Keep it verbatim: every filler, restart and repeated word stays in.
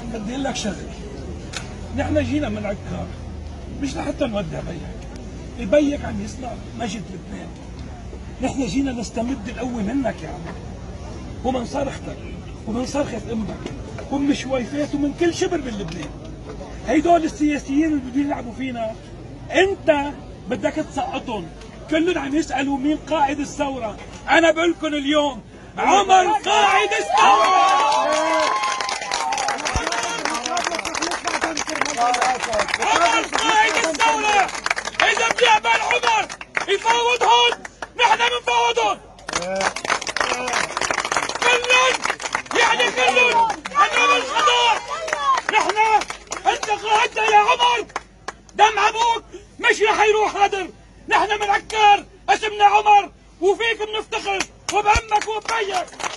بدي اقول لك شغله، نحن جينا من عكار مش لحتى نودع بيك، بيك عم يصنع مجد لبنان. نحن جينا نستمد القوه منك يا عم، ومن صرختك ومن صرخه امك ومن شويفات ومن كل شبر من لبنان. هيدول السياسيين اللي بدهم يلعبوا فينا انت بدك تسقطهم. كلهم عم يسالوا مين قائد الثوره، انا بقول لكم اليوم عمر قائد الثوره. عمر قائد الثوره. اذا بيقبل عمر يفاوضهم نحن بنفاوضهم كلهم، يعني كلهم انا بالخضار. نحن انت قائدنا يا عمر، دم ابوك مش رح يروح هدر. نحن من عكار اسمنا عمر وفيك بنفتخر وبامك وببيك.